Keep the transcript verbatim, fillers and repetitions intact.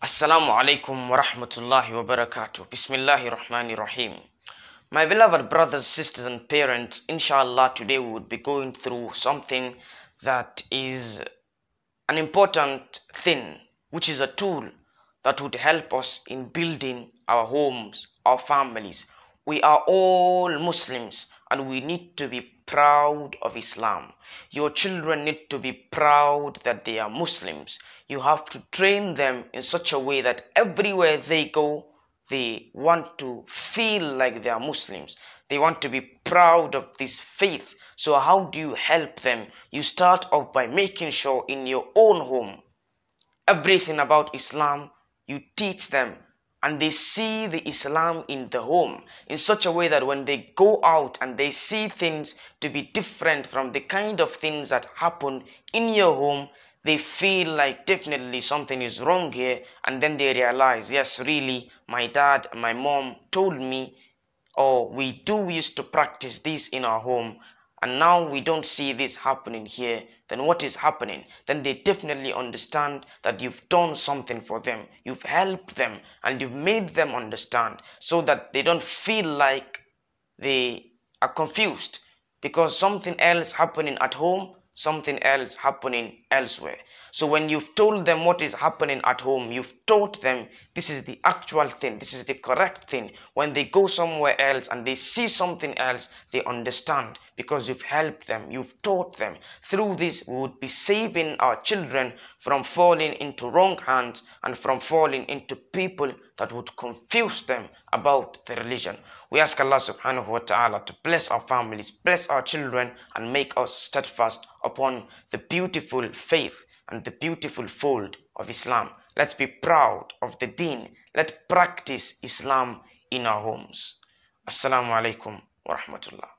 Assalamu alaikum wa rahmatullahi wa barakatuh. Bismillahir Rahmanir Rahim. My beloved brothers, sisters, and parents, inshallah, today we would be going through something that is an important thing, which is a tool that would help us in building our homes, our families. We are all Muslims and we need to be proud of Islam. Your children need to be proud that they are Muslims. You have to train them in such a way that everywhere they go, they want to feel like they are Muslims. They want to be proud of this faith. So how do you help them? You start off by making sure in your own home, everything about Islam, you teach them, and they see the Islam in the home in such a way that when they go out and they see things to be different from the kind of things that happen in your home, they feel like definitely something is wrong here, and then they realize, yes, really, my dad and my mom told me, or we do used to practice this in our home, and now we don't see this happening here. Then what is happening? Then they definitely understand that you've done something for them, you've helped them, and you've made them understand, so that they don't feel like they are confused because something else happening at home, something else happening elsewhere. So when you've told them what is happening at home, you've taught them this is the actual thing, this is the correct thing. When they go somewhere else and they see something else, they understand because you've helped them, you've taught them. Through this, we would be saving our children from falling into wrong hands and from falling into people that would confuse them about the religion. We ask Allah subhanahu wa ta'ala to bless our families, bless our children, and make us steadfast upon the beautiful faith and the beautiful fold of Islam. Let's be proud of the deen. Let's practice Islam in our homes. Assalamu alaikum wa rahmatullah.